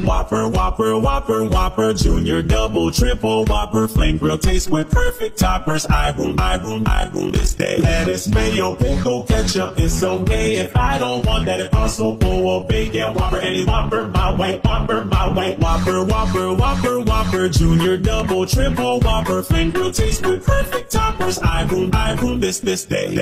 Whopper, Whopper, Whopper, Whopper, Junior, Double, Triple, Whopper, Flame Grill taste with perfect toppers. I boom this day. Lettuce, mayo, pickle, ketchup, it's okay if I don't want that. If also full of bacon, Whopper, any Whopper, my way, Whopper, my way. Whopper, Whopper, Whopper, Whopper, Junior, Double, Triple, Whopper, Flame Grill taste with perfect toppers. I boom this day.